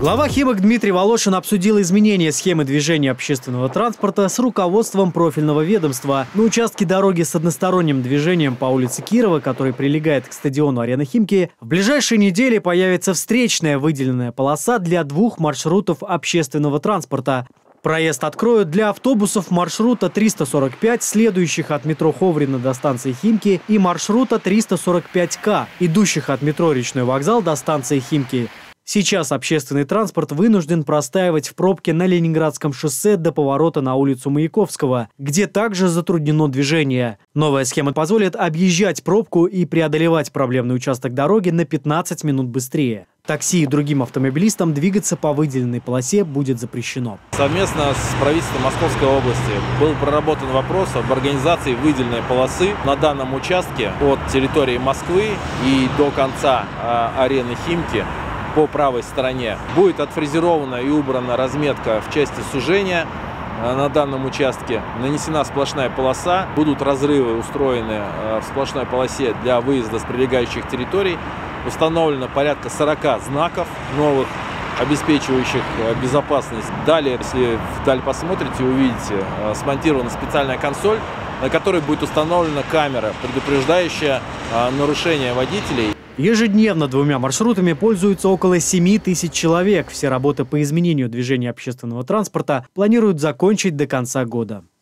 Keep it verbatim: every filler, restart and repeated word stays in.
Глава Химок Дмитрий Волошин обсудил изменения схемы движения общественного транспорта с руководством профильного ведомства. На участке дороги с односторонним движением по улице Кирова, который прилегает к стадиону «Арена Химки», в ближайшие недели появится встречная выделенная полоса для двух маршрутов общественного транспорта. Проезд откроют для автобусов маршрута триста сорок пять, следующих от метро Ховрина до станции Химки, и маршрута триста сорок пять К, идущих от метро Речной вокзал до станции Химки. Сейчас общественный транспорт вынужден простаивать в пробке на Ленинградском шоссе до поворота на улицу Маяковского, где также затруднено движение. Новая схема позволит объезжать пробку и преодолевать проблемный участок дороги на пятнадцать минут быстрее. Такси и другим автомобилистам двигаться по выделенной полосе будет запрещено. Совместно с правительством Московской области был проработан вопрос об организации выделенной полосы на данном участке от территории Москвы и до конца э, арены Химки. По правой стороне будет отфрезерована и убрана разметка в части сужения на данном участке. Нанесена сплошная полоса, будут разрывы устроены в сплошной полосе для выезда с прилегающих территорий. Установлено порядка сорока знаков новых, обеспечивающих безопасность. Далее, если вдаль посмотрите, увидите, смонтирована специальная консоль, на которой будет установлена камера, предупреждающая нарушение водителей. Ежедневно двумя маршрутами пользуются около семи тысяч человек. Все работы по изменению движения общественного транспорта планируют закончить до конца года.